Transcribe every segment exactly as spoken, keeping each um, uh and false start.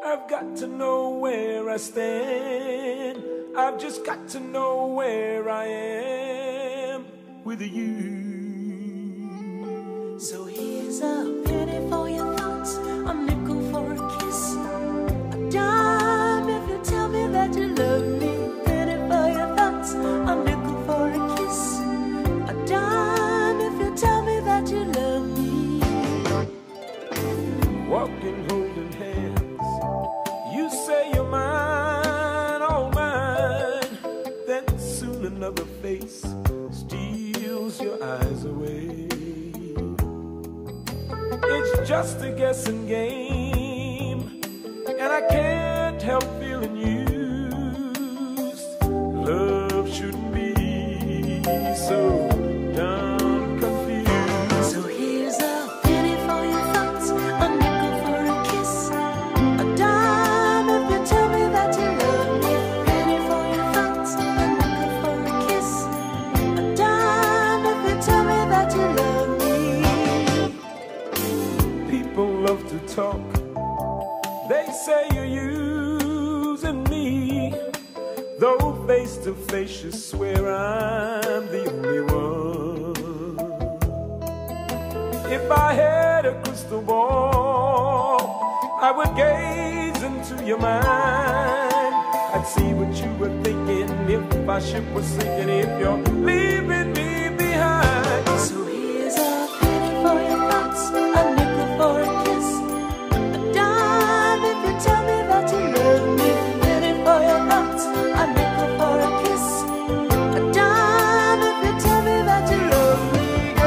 I've got to know where I stand. I've just got to know where I am with you. So here's a penny for your thoughts, a nickel for a kiss, a dime if you tell me that you love me. Penny for your thoughts, a nickel for a kiss, a dime if you tell me that you love me. Walking, holding hands, you say you're mine, all mine. Then soon another face steals your eyes away. It's just a guessing game, and I can't help feeling used. Love shouldn't be so dumb, confused. So here's a penny for your thoughts, a nickel for a kiss, a dime if you tell me that you love me. Penny for your thoughts, a nickel for a kiss, a dime if you tell me that you love me. People love to talk, they say you're using me, though face to face you swear I'm the only one. If I had a crystal ball, I would gaze into your mind. I'd see what you were thinking if my ship was sinking, if you're leaving me behind. So here's a penny for your thoughts, a nickel for a kiss, a dime if you tell me that you love me. Penny for your thoughts, a nickel for a kiss, a dime if you tell me that you love me.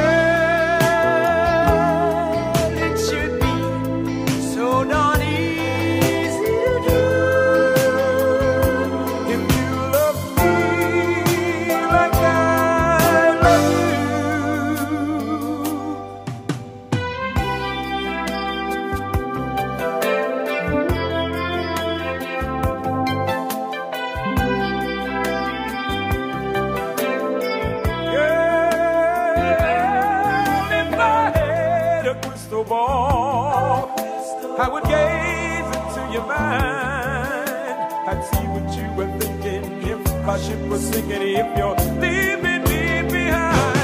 Girl, it should be so darn easy to do. If you love me like I love you. Ball, I would gaze into your mind. I'd see what you were thinking if my ship was sinking, if you're leaving me behind.